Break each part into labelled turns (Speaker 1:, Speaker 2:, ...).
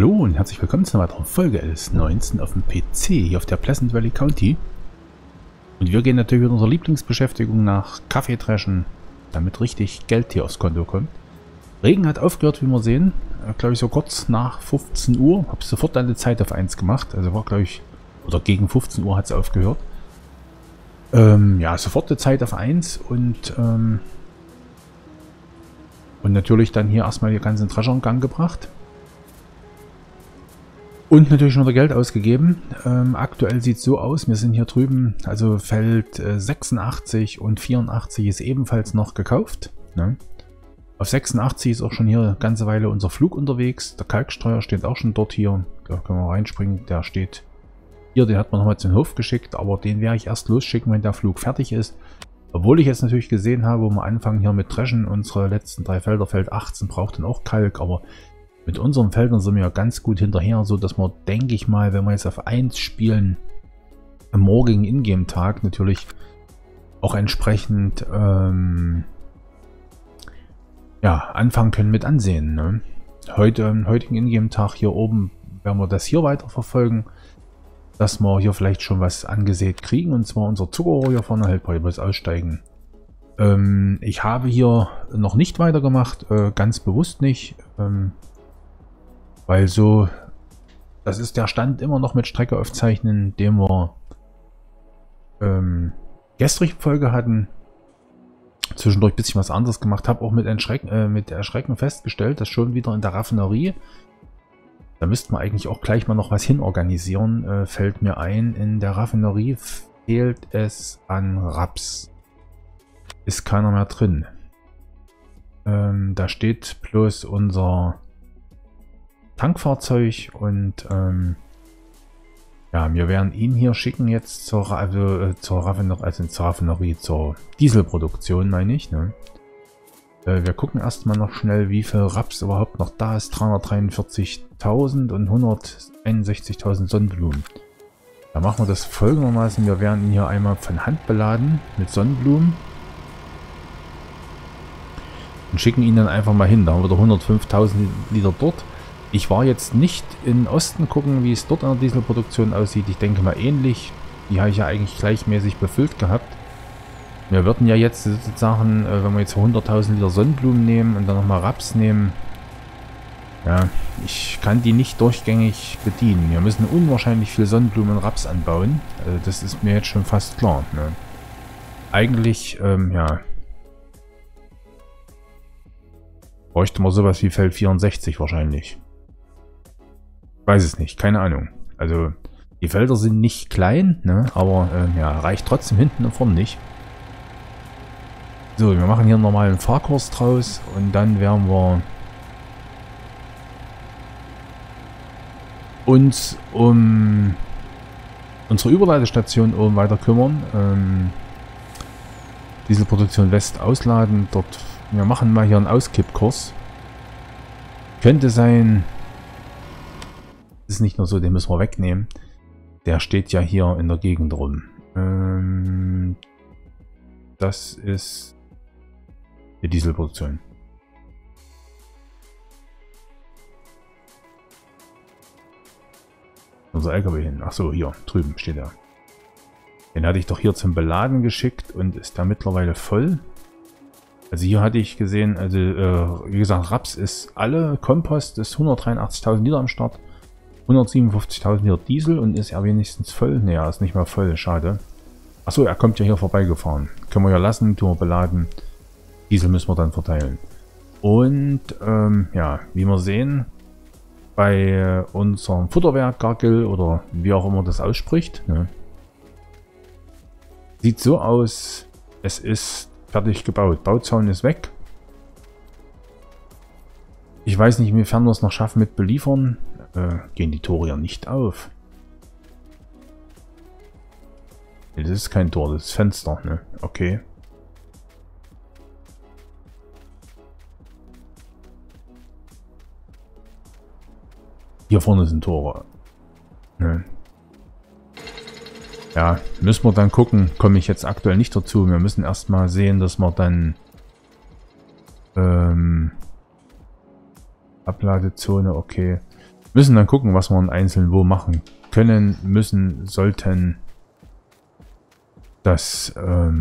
Speaker 1: Hallo und herzlich willkommen zu einer weiteren Folge LS19 auf dem PC hier auf der Pleasant Valley County. Und wir gehen natürlich mit unserer Lieblingsbeschäftigung nach Kaffee dreschen, damit richtig Geld hier aufs Konto kommt. Regen hat aufgehört, wie wir sehen, glaube ich so kurz nach 15 Uhr. Habe sofort eine Zeit auf 1 gemacht, also war glaube ich, oder gegen 15 Uhr hat es aufgehört. Ja, sofort eine Zeit auf 1 und natürlich dann hier erstmal die ganzen Drescher in Gang gebracht. Und natürlich schon wieder Geld ausgegeben. Aktuell sieht es so aus, wir sind hier drüben, also Feld 86 und 84 ist ebenfalls noch gekauft. Ne? Auf 86 ist auch schon hier eine ganze Weile unser Flug unterwegs. Der Kalkstreuer steht auch schon dort hier. Da können wir reinspringen, der steht hier, den hat man nochmal zum Hof geschickt, aber den werde ich erst losschicken, wenn der Flug fertig ist. Obwohl ich jetzt natürlich gesehen habe, wo wir anfangen hier mit Dreschen, unsere letzten 3 Felder, Feld 18 braucht dann auch Kalk, aber mit unseren Feldern sind wir ja ganz gut hinterher, so dass wir, denke ich mal, wenn wir jetzt auf 1 spielen, am morgigen Ingame-Tag natürlich auch entsprechend ja, anfangen können mit Ansehen. Ne? Am heutigen Ingame-Tag hier oben werden wir das hier weiter verfolgen, dass wir hier vielleicht schon was angesät kriegen, und zwar unser Zuckerrohr hier vorne, halt bei was aussteigen. Ich habe hier noch nicht weitergemacht, ganz bewusst nicht. Weil so, das ist der Stand immer noch mit Strecke aufzeichnen, den wir gestrige Folge hatten. Zwischendurch ein bisschen was anderes gemacht. Habe auch mit Erschrecken festgestellt, dass schon wieder in der Raffinerie, da müsste man eigentlich auch gleich mal noch was hinorganisieren, fällt mir ein, in der Raffinerie fehlt es an Raps. Ist keiner mehr drin. Da steht bloß unser Tankfahrzeug und ja, wir werden ihn hier schicken jetzt zur Raffinerie, zur Dieselproduktion, meine ich. Ne? Wir gucken erstmal noch schnell, wie viel Raps überhaupt noch da ist. 343.000 und 161.000 Sonnenblumen. Da machen wir das folgendermaßen. Wir werden ihn hier einmal von Hand beladen mit Sonnenblumen und schicken ihn dann einfach mal hin. Da haben wir 105.000 Liter dort. Ich war jetzt nicht in Osten gucken, wie es dort in der Dieselproduktion aussieht. Ich denke mal ähnlich. Die habe ich ja eigentlich gleichmäßig befüllt gehabt. Wir würden ja jetzt sozusagen, wenn wir jetzt 100.000 Liter Sonnenblumen nehmen und dann nochmal Raps nehmen. Ja, ich kann die nicht durchgängig bedienen. Wir müssen unwahrscheinlich viel Sonnenblumen und Raps anbauen. Also das ist mir jetzt schon fast klar. Ne? Eigentlich, ja, bräuchte man sowas wie Feld 64 wahrscheinlich. Weiß es nicht, keine Ahnung. Also die Felder sind nicht klein, ne? Aber ja, reicht trotzdem hinten und vorne nicht. So, wir machen hier einen normalen Fahrkurs draus und dann werden wir uns um unsere Überleitestation oben weiter kümmern. Dieselproduktion West ausladen. Dort, wir machen mal hier einen Auskippkurs. Könnte sein, ist nicht nur so, den müssen wir wegnehmen. Der steht ja hier in der Gegend rum. Das ist die Dieselproduktion. Unser LKW hin. Achso, hier drüben steht er. Den hatte ich doch hier zum Beladen geschickt und ist da mittlerweile voll. Also hier hatte ich gesehen, also wie gesagt, Raps ist alle, Kompost ist 183.000 Liter am Start. 157.000 Liter Diesel, und ist er wenigstens voll? Ne, er ist nicht mehr voll, schade. Achso, er kommt ja hier vorbeigefahren. Können wir ja lassen, tun wir beladen. Diesel müssen wir dann verteilen. Und ja, wie wir sehen, bei unserem Futterwerk Gargil oder wie auch immer das ausspricht, ne, sieht so aus, es ist fertig gebaut. Bauzaun ist weg. Ich weiß nicht, inwiefern wir es noch schaffen mit Beliefern. Gehen die Tore ja nicht auf. Nee, das ist kein Tor, das ist Fenster, ne? Okay. Hier vorne sind Tore. Ne? Ja, müssen wir dann gucken. Komme ich jetzt aktuell nicht dazu. Wir müssen erstmal sehen, dass wir dann Abladezone, okay. Müssen dann gucken, was wir in einzeln wo machen können, müssen, sollten. Das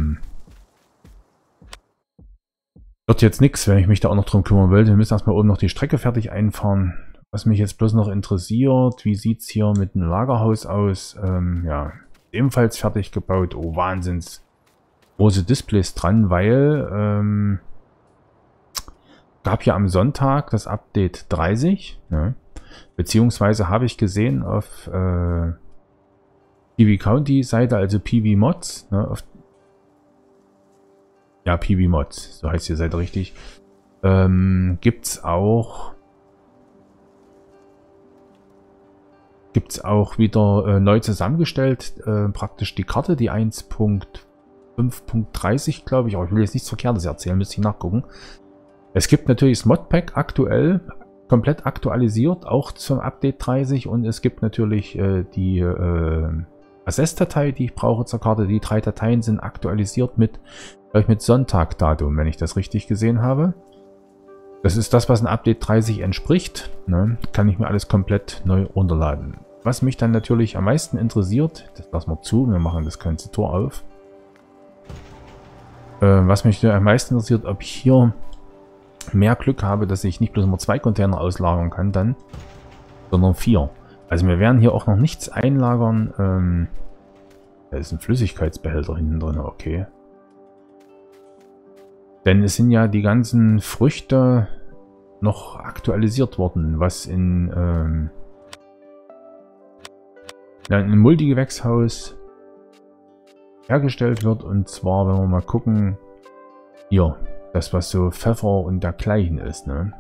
Speaker 1: wird jetzt nichts, wenn ich mich da auch noch drum kümmern will. Wir müssen erstmal oben noch die Strecke fertig einfahren. Was mich jetzt bloß noch interessiert, wie sieht es hier mit dem Lagerhaus aus? Ja, ebenfalls fertig gebaut. Oh, Wahnsinns. Große Displays dran, weil gab ja am Sonntag das Update 30. Ja. Beziehungsweise habe ich gesehen auf PV County Seite, also PV Mods, ne, ja, PV Mods, so heißt die Seite richtig, gibt es auch wieder neu zusammengestellt, praktisch die Karte, die 1.5.30, glaube ich, aber ich will jetzt nichts Verkehrtes erzählen, müsste ich nachgucken. Es gibt natürlich das Modpack aktuell, komplett aktualisiert, auch zum Update 30, und es gibt natürlich die Access-Datei, die ich brauche zur Karte. Die 3 Dateien sind aktualisiert mit Sonntagdatum, wenn ich das richtig gesehen habe. Das ist das, was ein Update 30 entspricht. Ne? Kann ich mir alles komplett neu runterladen. Was mich dann natürlich am meisten interessiert, das lassen wir zu, wir machen das ganze Tor auf. Was mich am meisten interessiert, ob ich hier mehr Glück habe, dass ich nicht bloß immer 2 Container auslagern kann dann, sondern 4. Also wir werden hier auch noch nichts einlagern. Da ist ein Flüssigkeitsbehälter hinten drin, okay. Denn es sind ja die ganzen Früchte noch aktualisiert worden, was in einem Multigewächshaus hergestellt wird. Und zwar, wenn wir mal gucken, hier, das was so Pfeffer und dergleichen ist, ne?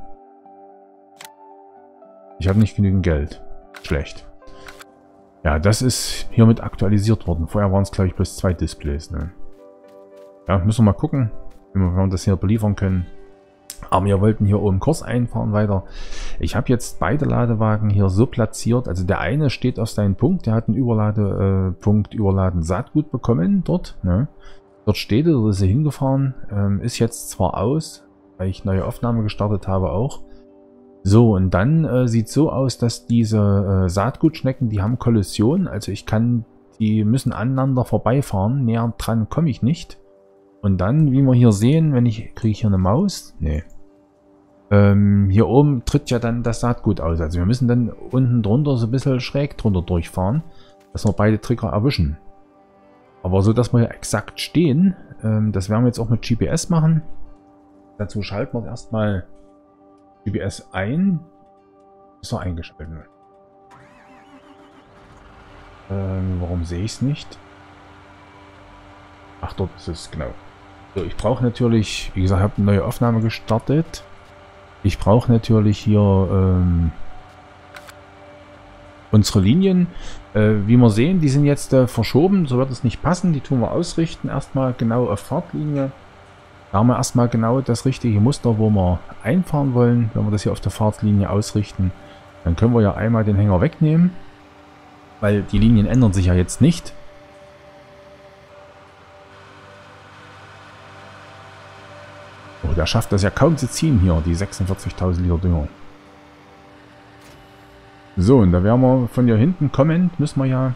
Speaker 1: Ich habe nicht genügend Geld. Schlecht. Ja, das ist hiermit aktualisiert worden. Vorher waren es, glaube ich, bloß 2 Displays, ne? Ja, müssen wir mal gucken, wie wir das hier beliefern können. Aber wir wollten hier oben Kurs einfahren weiter. Ich habe jetzt beide Ladewagen hier so platziert. Also der eine steht auf seinem Punkt. Der hat einen Überladepunkt Überladen Saatgut bekommen dort, ne? Dort steht er, dort ist er hingefahren. Ist jetzt zwar aus, weil ich neue Aufnahme gestartet habe auch. So, und dann sieht so aus, dass diese Saatgutschnecken, die haben Kollision. Also die müssen aneinander vorbeifahren. Näher dran komme ich nicht. Und dann, wie wir hier sehen, kriege ich hier eine Maus? Nee. Hier oben tritt ja dann das Saatgut aus. Also wir müssen dann unten drunter so ein bisschen schräg drunter durchfahren, dass wir beide Trigger erwischen. Aber so, dass wir hier exakt stehen, das werden wir jetzt auch mit GPS machen. Dazu schalten wir erstmal GPS ein. Ist er eingeschaltet? Warum sehe ich es nicht? Ach, dort ist es, genau. So, ich brauche natürlich, wie gesagt, ich habe eine neue Aufnahme gestartet. Ich brauche natürlich hier unsere Linien. Wie wir sehen, die sind jetzt verschoben, so wird es nicht passen. Die tun wir ausrichten, erstmal genau auf Fahrtlinie. Da haben wir erstmal genau das richtige Muster, wo wir einfahren wollen. Wenn wir das hier auf der Fahrtlinie ausrichten, dann können wir ja einmal den Hänger wegnehmen, weil die Linien ändern sich ja jetzt nicht. Oh, der schafft das ja kaum zu ziehen hier, die 46.000 Liter Dünger. So, und da werden wir von hier hinten kommend, müssen wir ja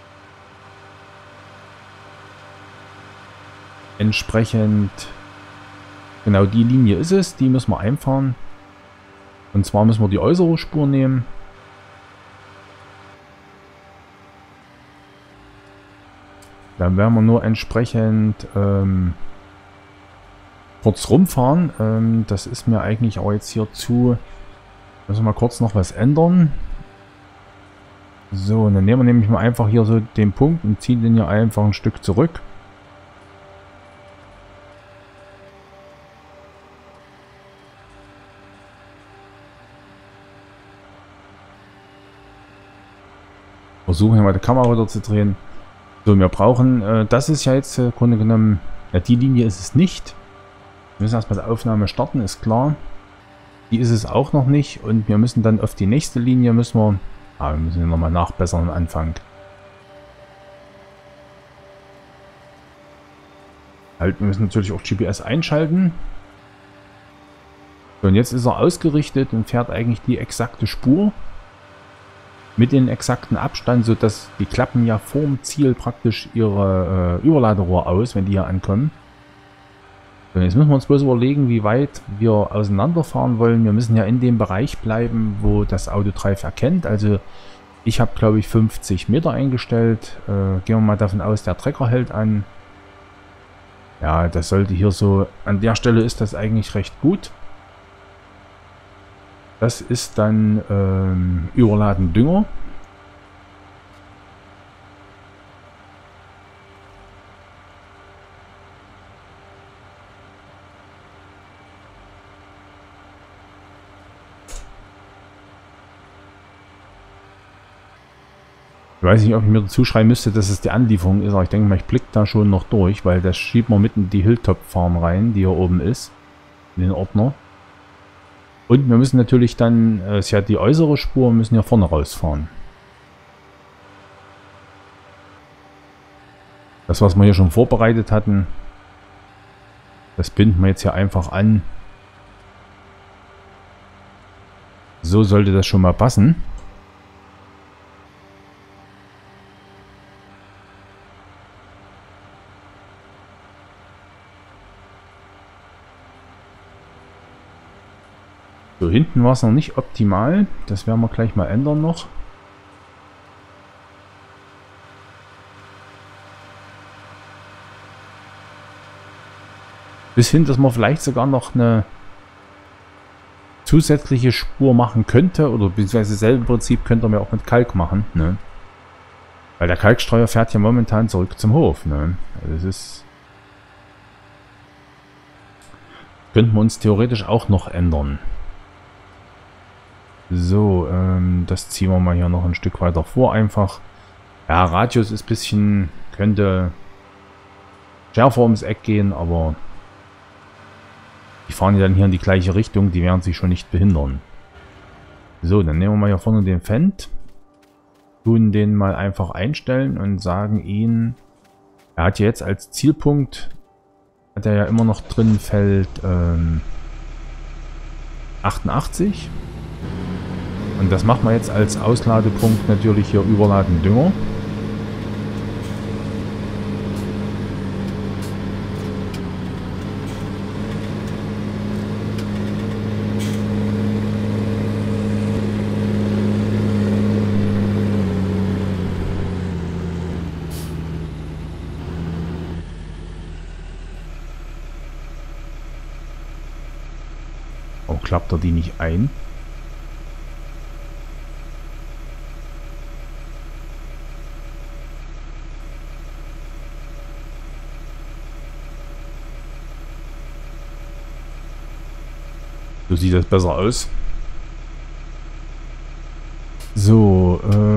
Speaker 1: entsprechend, genau die Linie ist es, die müssen wir einfahren. Und zwar müssen wir die äußere Spur nehmen. Dann werden wir nur entsprechend kurz rumfahren. Das ist mir eigentlich auch jetzt hier zu... Müssen wir mal kurz noch was ändern. So, und dann nehmen wir nämlich mal einfach hier so den Punkt und ziehen den hier einfach ein Stück zurück. Versuchen hier mal die Kamera wieder zu drehen. So, wir brauchen, das ist ja jetzt im Grunde genommen, ja, die Linie ist es nicht. Wir müssen erstmal die Aufnahme starten, ist klar. Die ist es auch noch nicht und wir müssen dann auf die nächste Linie, wir müssen nochmal nachbessern am Anfang. Halt, wir müssen natürlich auch GPS einschalten. So, und jetzt ist er ausgerichtet und fährt eigentlich die exakte Spur. mit dem exakten Abstand, sodass die klappen ja vorm Ziel praktisch ihre Überladerohr aus, wenn die hier ankommen. Und jetzt müssen wir uns bloß überlegen, wie weit wir auseinanderfahren wollen. Wir müssen ja in dem Bereich bleiben, wo das Autodrive erkennt. Also ich habe, glaube ich, 50 Meter eingestellt. Gehen wir mal davon aus, der Trecker hält an. Ja, das sollte hier so... An der Stelle ist das eigentlich recht gut. Das ist dann Überladen Dünger. Ich weiß nicht, ob ich mir dazu schreiben müsste, dass es die Anlieferung ist, aber ich denke mal, ich blicke da schon noch durch, weil das schiebt man mitten in die Hilltop Farm rein, die hier oben ist, in den Ordner. Und wir müssen natürlich dann, ist ja die äußere Spur, müssen ja vorne rausfahren. Das, was wir hier schon vorbereitet hatten, das binden wir jetzt hier einfach an. So sollte das schon mal passen. So, hinten war es noch nicht optimal. Das werden wir gleich mal ändern noch. Bis hin, dass man vielleicht sogar noch eine zusätzliche Spur machen könnte. Oder beziehungsweise dasselbe Prinzip könnte man auch mit Kalk machen. Ne? Weil der Kalkstreuer fährt ja momentan zurück zum Hof. Ne? Also das ist... Könnten wir uns theoretisch auch noch ändern. So, das ziehen wir mal hier noch ein Stück weiter vor einfach. Ja, Radius ist ein bisschen, könnte schärfer ums Eck gehen, aber die fahren ja dann hier in die gleiche Richtung, die werden sich schon nicht behindern. So, dann nehmen wir mal hier vorne den Fendt, tun den mal einfach einstellen und sagen ihn, er hat ja jetzt als Zielpunkt, hat er ja immer noch drin Feld 88. Und das machen wir jetzt als Ausladepunkt natürlich hier Überladen Dünger. Oh, klappt er die nicht ein? So sieht das besser aus. So,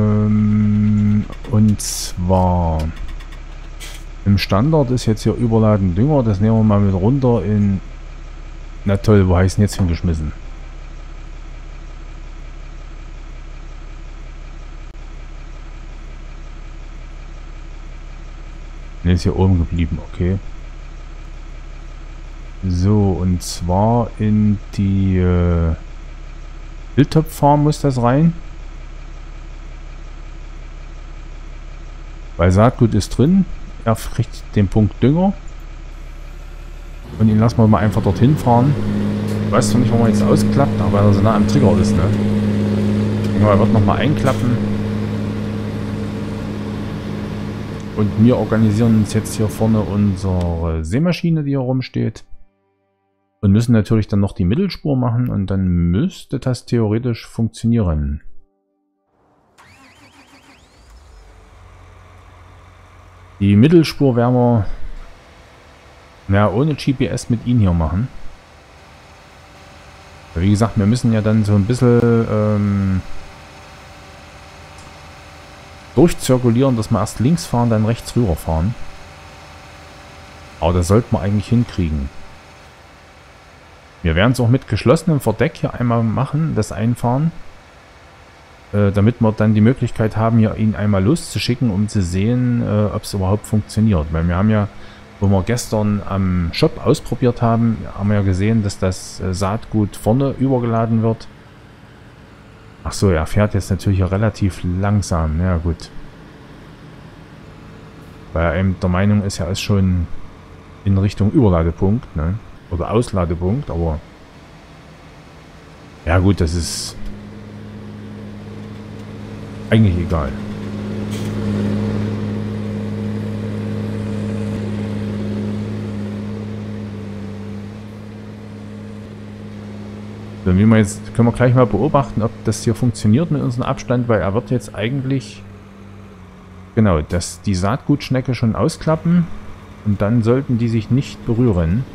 Speaker 1: und zwar im Standard ist jetzt hier Überladen Dünger. Das nehmen wir mal mit runter in... Na toll, wo heißt denn jetzt hingeschmissen? Ne, ist hier oben geblieben, okay. So, und zwar in die Hilltop Farm muss das rein. Weil Saatgut ist drin. Er kriegt den Punkt Dünger. Und ihn lassen wir mal einfach dorthin fahren. Ich weiß zwar nicht, warum er jetzt ausklappt, aber weil er so nah am Trigger ist, ne? Ich denke mal, er wird nochmal einklappen. Und wir organisieren uns jetzt hier vorne unsere Sämaschine, die hier rumsteht. Und müssen natürlich dann noch die Mittelspur machen und dann müsste das theoretisch funktionieren. Die Mittelspur werden wir ja, ohne GPS mit ihnen hier machen. Wie gesagt, wir müssen ja dann so ein bisschen durchzirkulieren, dass wir erst links fahren, dann rechts rüber fahren. Aber das sollten wir eigentlich hinkriegen. Wir werden es auch mit geschlossenem Verdeck hier einmal machen, das Einfahren. Damit wir dann die Möglichkeit haben, hier ihn einmal loszuschicken, um zu sehen, ob es überhaupt funktioniert. Weil wir haben ja, wo wir gestern am Shop ausprobiert haben, haben wir ja gesehen, dass das Saatgut vorne übergeladen wird. Ach so, er fährt jetzt natürlich auch relativ langsam. Ja, gut. Weil er eben der Meinung ist, er ist schon in Richtung Überladepunkt, ne? Oder Ausladepunkt, aber... Ja gut, das ist... eigentlich egal. So, wie wir jetzt, können wir gleich mal beobachten, ob das hier funktioniert mit unserem Abstand, weil er wird jetzt eigentlich... Genau, dass die Saatgutschnecke schon ausklappen und dann sollten die sich nicht berühren.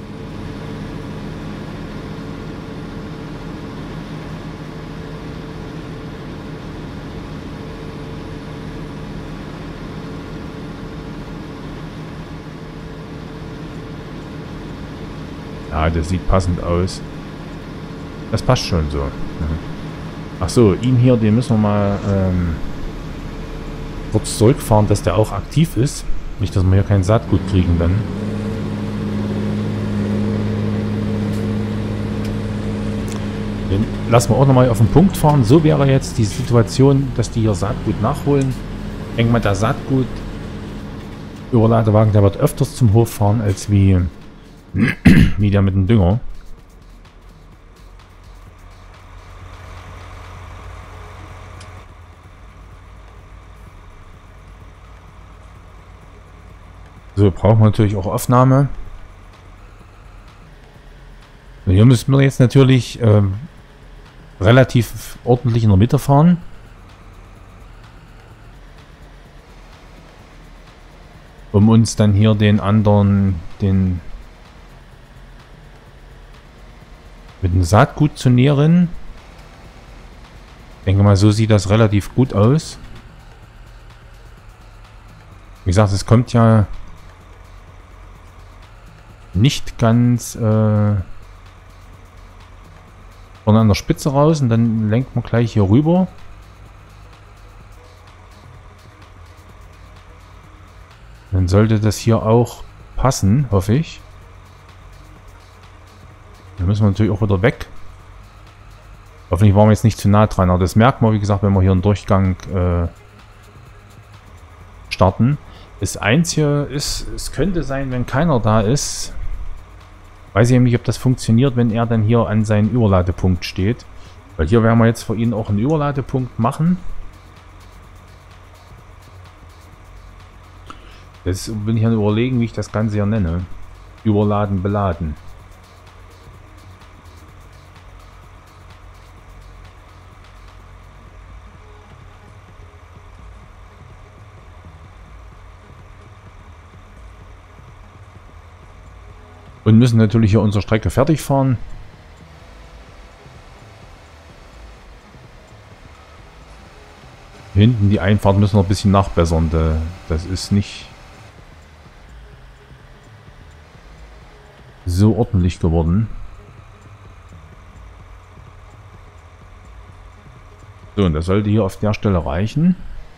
Speaker 1: Ja, das sieht passend aus. Das passt schon so. Ach so, ihn hier, den müssen wir mal kurz zurückfahren, dass der auch aktiv ist. Nicht, dass wir hier kein Saatgut kriegen dann. Den lassen wir auch nochmal auf den Punkt fahren. So wäre jetzt die Situation, dass die hier Saatgut nachholen. Ich denke mal, der Saatgut-Überladewagen, der wird öfters zum Hof fahren, als wie der mit dem Dünger. So, brauchen wir natürlich auch Aufnahme. Hier müssen wir jetzt natürlich relativ ordentlich in der Mitte fahren. Um uns dann hier den anderen, mit dem Saatgut zu nähren. Ich denke mal, so sieht das relativ gut aus. Wie gesagt, es kommt ja nicht ganz von an der Spitze raus und dann lenkt man gleich hier rüber. Dann sollte das hier auch passen, hoffe ich. Dann müssen wir natürlich auch wieder weg. Hoffentlich waren wir jetzt nicht zu nah dran, aber das merkt man, wie gesagt, wenn wir hier einen Durchgang starten. Das Einzige ist, es könnte sein, wenn keiner da ist, weiß ich nicht, ob das funktioniert, wenn er dann hier an seinen Überladepunkt steht. Weil hier werden wir jetzt für ihn auch einen Überladepunkt machen. Jetzt bin ich an überlegen, wie ich das Ganze hier nenne. Überladen, beladen. Und müssen natürlich hier unsere Strecke fertig fahren. Hinten die Einfahrt müssen wir ein bisschen nachbessern. Das ist nicht so ordentlich geworden. So, und das sollte hier auf der Stelle reichen.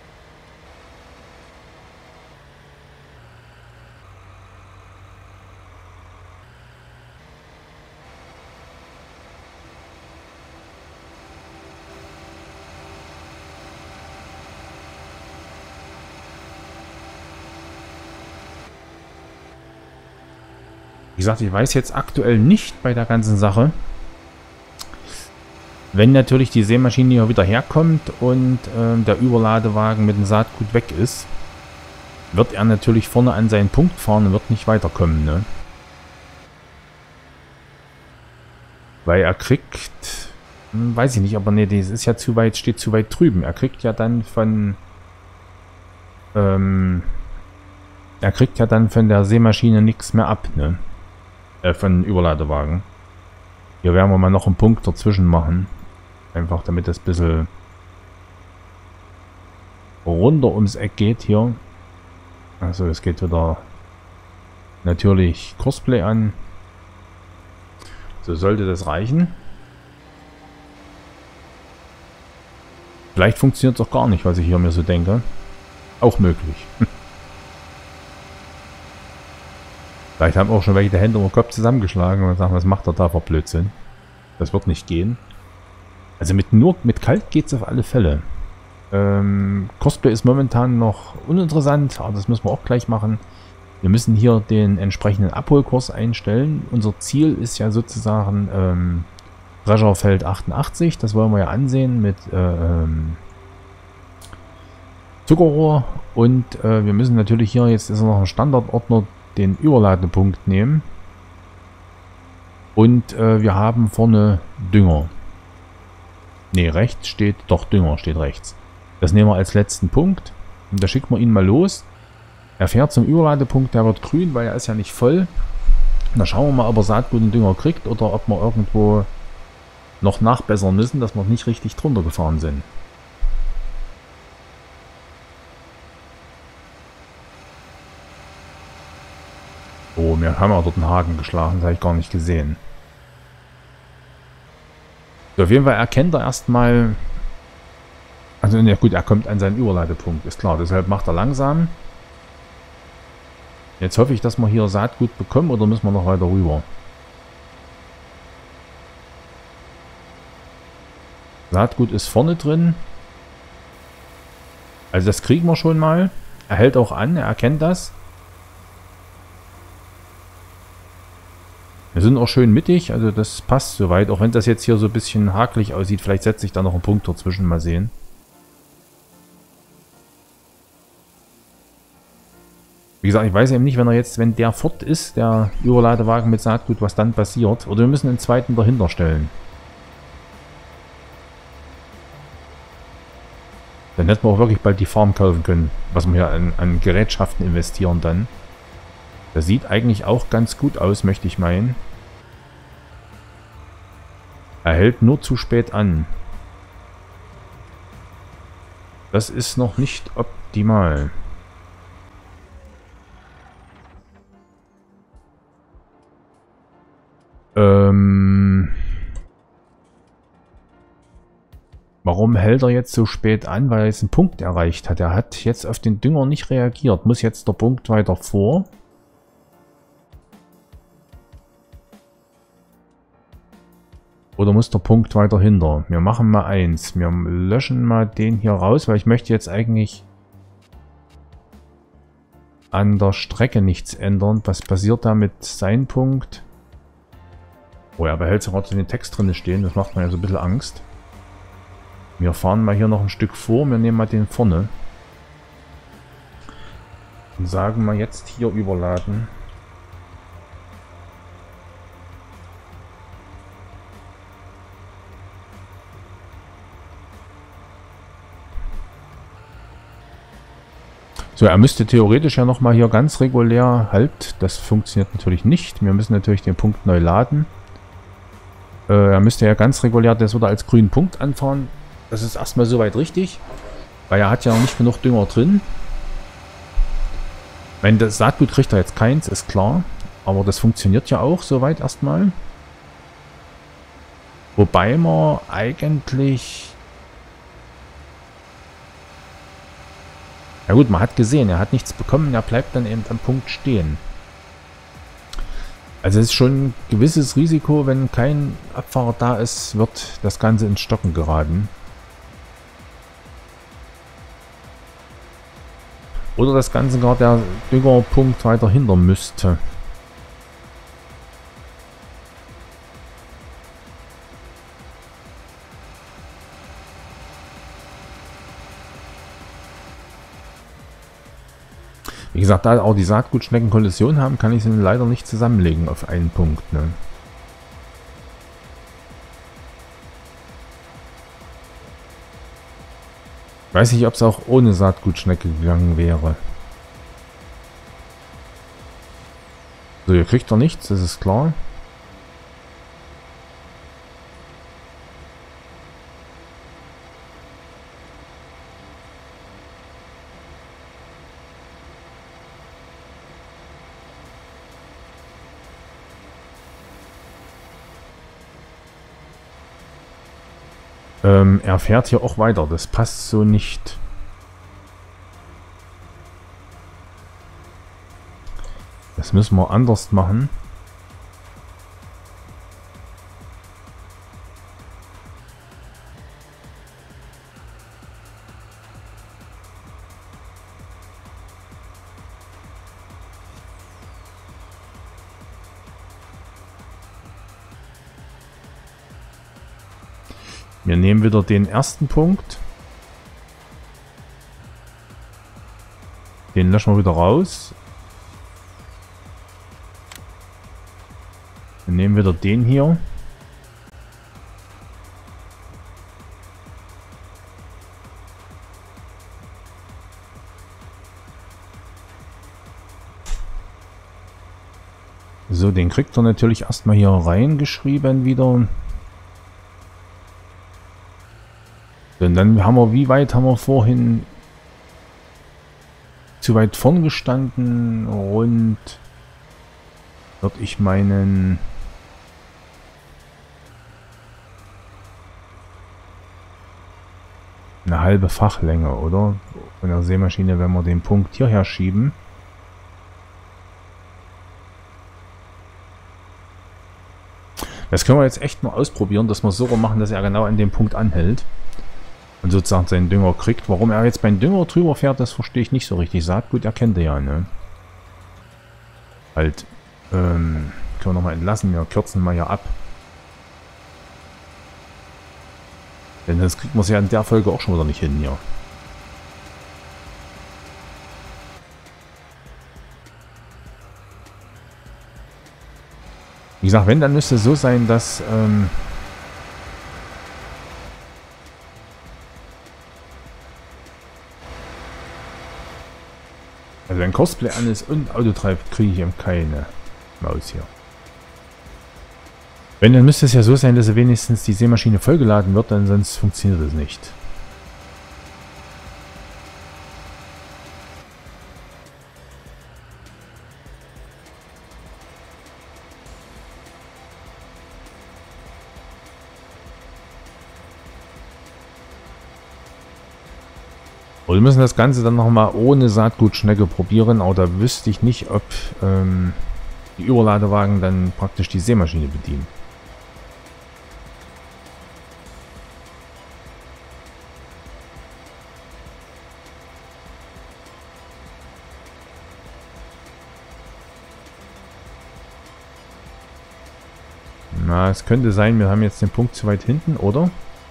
Speaker 1: Wie gesagt, ich weiß jetzt aktuell nicht bei der ganzen Sache, wenn natürlich die Sämaschine hier wieder herkommt und der Überladewagen mit dem Saatgut weg ist, wird er natürlich vorne an seinen Punkt fahren und wird nicht weiterkommen, ne? Weil er kriegt, weiß ich nicht, aber ne, das ist ja zu weit, steht zu weit drüben. Er kriegt ja dann von der Sämaschine nichts mehr ab, ne? Von Überladewagen. Hier werden wir mal noch einen Punkt dazwischen machen. Einfach damit das ein bisschen runter ums Eck geht hier. Also es geht wieder natürlich Kursplay an. So sollte das reichen. Vielleicht funktioniert es auch gar nicht, was ich hier mir so denke. Auch möglich. Vielleicht haben auch schon welche die Hände über den Kopf zusammengeschlagen und sagen, was macht er da für Blödsinn? Das wird nicht gehen. Also nur mit kalt geht es auf alle Fälle. Cosplay ist momentan noch uninteressant, aber das müssen wir auch gleich machen. Wir müssen hier den entsprechenden Abholkurs einstellen. Unser Ziel ist ja sozusagen Treasure-Feld 88. Das wollen wir ja ansehen mit Zuckerrohr. Und wir müssen natürlich hier, jetzt ist noch ein Standardordner, den Überladepunkt nehmen. Und wir haben vorne Dünger. Ne, rechts steht, doch Dünger steht rechts. Das nehmen wir als letzten Punkt. Und da schicken wir ihn mal los. Er fährt zum Überladepunkt, der wird grün, weil er ist ja nicht voll. Und da schauen wir mal, ob er Saatgut und Dünger kriegt oder ob wir irgendwo noch nachbessern müssen, dass wir nicht richtig drunter gefahren sind. Oh, wir haben ja dort einen Haken geschlagen, das habe ich gar nicht gesehen. So, auf jeden Fall erkennt er erstmal, also ja gut, er kommt an seinen Überladepunkt, ist klar, deshalb macht er langsam. Jetzt hoffe ich, dass wir hier Saatgut bekommen, oder müssen wir noch weiter rüber? Saatgut ist vorne drin. Also das kriegen wir schon mal. Er hält auch an, er erkennt das. Wir sind auch schön mittig, also das passt soweit. Auch wenn das jetzt hier so ein bisschen hakelig aussieht. Vielleicht setze ich da noch einen Punkt dazwischen, mal sehen. Wie gesagt, ich weiß eben nicht, wenn der fort ist, der Überladewagen mit Saatgut, was dann passiert. Oder wir müssen einen zweiten dahinter stellen. Dann hätten wir auch wirklich bald die Farm kaufen können, was wir hier an Gerätschaften investieren dann. Das sieht eigentlich auch ganz gut aus, möchte ich meinen. Er hält nur zu spät an. Das ist noch nicht optimal. Warum hält er jetzt so spät an? Weil er jetzt einen Punkt erreicht hat. Er hat jetzt auf den Dünger nicht reagiert. Muss jetzt der Punkt weiter vor? Oder muss der Punkt weiter hinter? Wir machen mal eins. Wir löschen mal den hier raus, weil ich möchte jetzt eigentlich an der Strecke nichts ändern. Was passiert da mit seinem Punkt? Oh, er behält sogar den Text drin stehen. Das macht mir ja so ein bisschen Angst. Wir fahren mal hier noch ein Stück vor. Wir nehmen mal den vorne. Und sagen mal jetzt hier überladen. So, er müsste theoretisch ja nochmal hier ganz regulär halt. Das funktioniert natürlich nicht. Wir müssen natürlich den Punkt neu laden. Er müsste ja ganz regulär das wieder als grünen Punkt anfahren. Das ist erstmal soweit richtig. Weil er hat ja noch nicht genug Dünger drin. Wenn das Saatgut kriegt er jetzt keins, ist klar. Aber das funktioniert ja auch soweit erstmal. Wobei man eigentlich... Ja gut, man hat gesehen, er hat nichts bekommen, er bleibt dann eben am Punkt stehen. Also es ist schon ein gewisses Risiko, wenn kein Abfahrer da ist, wird das Ganze ins Stocken geraten. Oder das Ganze gar der Düngerpunkt weiter hindern müsste. Wie gesagt, da auch die Saatgutschnecken Kollision haben, kann ich sie leider nicht zusammenlegen auf einen Punkt. Ne? Weiß nicht, ob es auch ohne Saatgutschnecke gegangen wäre. So, hier kriegt er nichts, das ist klar. Er fährt hier auch weiter. Das passt so nicht. Das müssen wir anders machen. Wir nehmen wieder den ersten Punkt. Den löschen wir wieder raus. Wir nehmen wieder den hier. So, den kriegt er natürlich erstmal hier reingeschrieben wieder. Und dann haben wir, wie weit haben wir vorhin zu weit vorn gestanden? Und würde ich meinen... eine halbe Fachlänge, oder? Von der Sämaschine, wenn wir den Punkt hierher schieben. Das können wir jetzt echt mal ausprobieren, dass wir so machen, dass er genau an dem Punkt anhält. Und sozusagen seinen Dünger kriegt. Warum er jetzt beim Dünger drüber fährt, das verstehe ich nicht so richtig. Saatgut erkennt er ja, ne? Halt, können wir nochmal entlassen. Wir kürzen mal hier ab. Denn das kriegt man es ja in der Folge auch schon wieder nicht hin, hier. Wie gesagt, wenn, dann müsste es so sein, dass... also wenn Cosplay an ist und Auto treibt, kriege ich eben keine Maus hier. Wenn, dann müsste es ja so sein, dass wenigstens die Sämaschine vollgeladen wird, denn sonst funktioniert es nicht. Wir müssen das Ganze dann nochmal ohne Saatgutschnecke probieren, aber da wüsste ich nicht, ob die Überladewagen dann praktisch die Sämaschine bedienen. Na, es könnte sein, wir haben jetzt den Punkt zu weit hinten, oder?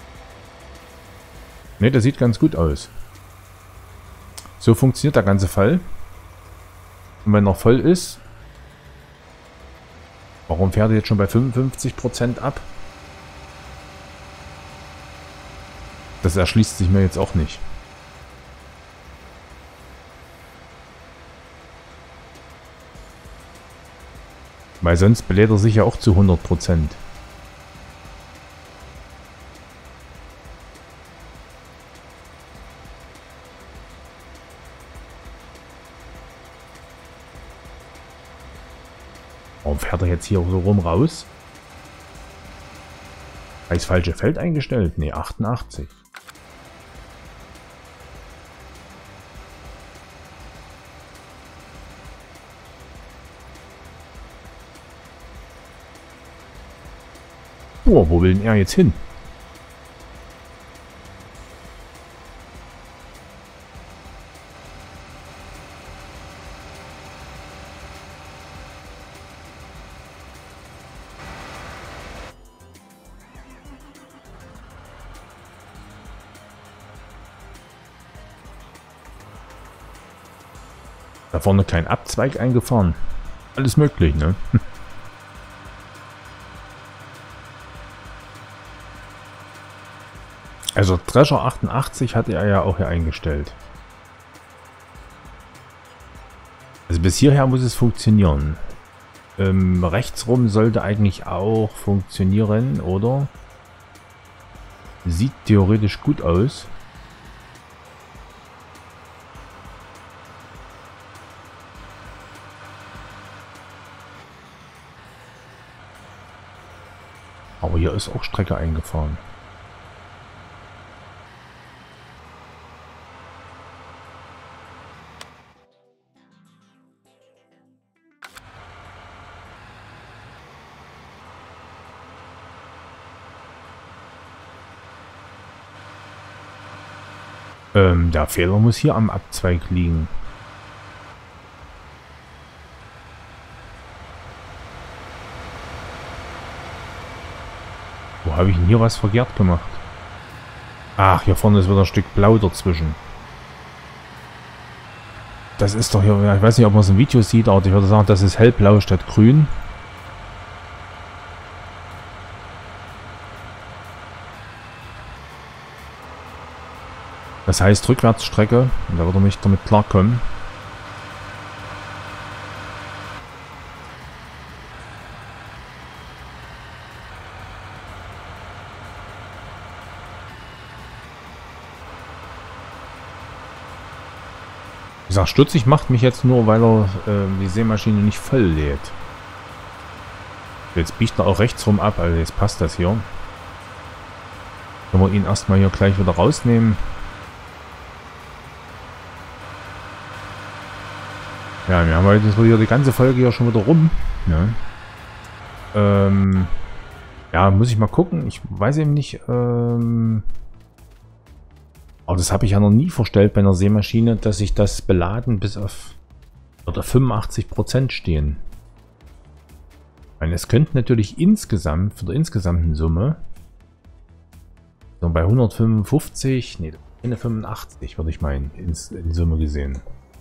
Speaker 1: Ne, der sieht ganz gut aus. So funktioniert der ganze Fall. Und wenn er voll ist, warum fährt er jetzt schon bei 55% ab? Das erschließt sich mir jetzt auch nicht. Weil sonst belädt er sich ja auch zu 100%. Warum fährt er jetzt hier so rum raus? Das falsche Feld eingestellt? Ne, 88. Oh, wo will denn er jetzt hin? Da vorne kein Abzweig eingefahren. Alles möglich, ne? Also Thresher 88 hatte er ja auch hier eingestellt. Also bis hierher muss es funktionieren. Rechtsrum sollte eigentlich auch funktionieren, oder? Sieht theoretisch gut aus. Aber hier ist auch Strecke eingefahren. Der Fehler muss hier am Abzweig liegen. Wo habe ich denn hier was verkehrt gemacht? Ach, hier vorne ist wieder ein Stück blau dazwischen. Das ist doch hier, ich weiß nicht, ob man es im Video sieht, aber ich würde sagen, das ist hellblau statt grün. Das heißt Rückwärtsstrecke, und da würde er nicht damit klarkommen. Ich sag, stutzig macht mich jetzt nur, weil er die Sämaschine nicht voll lädt. Jetzt biegt er auch rechts rum ab, also jetzt passt das hier. Können wir ihn erstmal hier gleich wieder rausnehmen. Ja, wir haben heute hier die ganze Folge hier schon wieder rum. Ja, ja, muss ich mal gucken. Ich weiß eben nicht. Aber das habe ich ja noch nie vorstellt bei einer Sämaschine, dass sich das Beladen bis auf oder 85% stehen. Ich meine, es könnte natürlich insgesamt, für die insgesamten Summe, so bei 155, nee, 85 würde ich meinen, in Summe gesehen.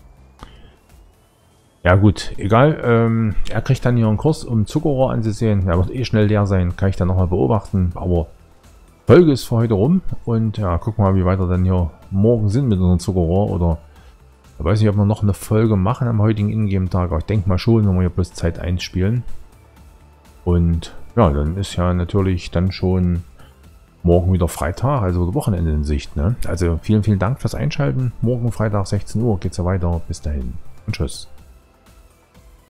Speaker 1: Ja gut, egal, er kriegt dann hier einen Kurs, um Zuckerrohr anzusehen. Er wird eh schnell leer sein, kann ich dann nochmal beobachten, aber Folge ist für heute rum und ja, gucken wir mal, wie weiter dann hier morgen sind mit unserem Zuckerrohr oder ich weiß nicht, ob wir noch eine Folge machen am heutigen Ingame-Tag, aber ich denke mal schon, wenn wir hier bloß Zeit 1 spielen. Und ja, dann ist ja natürlich dann schon morgen wieder Freitag, also Wochenende in Sicht, ne? Also vielen, vielen Dank fürs Einschalten. Morgen Freitag 16 Uhr geht's ja weiter. Bis dahin und tschüss.